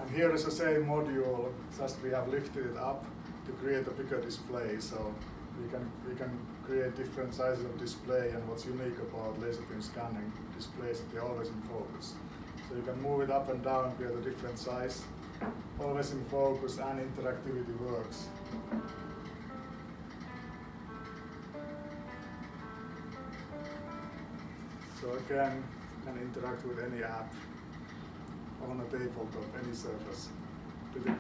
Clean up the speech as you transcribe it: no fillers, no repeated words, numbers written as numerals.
And here is the same module, just we have lifted it up to create a bigger display. So we can create different sizes of display, and what's unique about laser beam scanning displays that they're always in focus. So you can move it up and down, create a different size, always in focus, and interactivity works. So again, you can interact with any app on a tabletop, any surface.